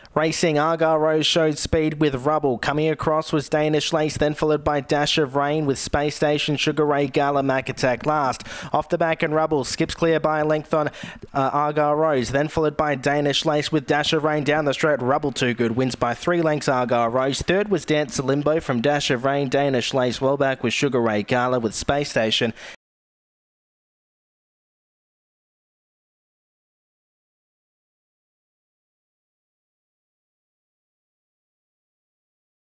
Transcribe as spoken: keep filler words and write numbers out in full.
Racing, Argyle Rose showed speed with Rubble. Coming across was Danish Lace, then followed by Dash of Rain with Space Station, Sugar Ray, Gala, Mac Attack last. Off the back and Rubble skips clear by a length on uh, Argyle Rose, then followed by Danish Lace with Dash of Rain down the straight. Rubble too good, wins by three lengths Argyle Rose. Third was Dance to Limbo from Dash of Rain, Danish Lace well back with Sugar Ray, Gala with Space Station,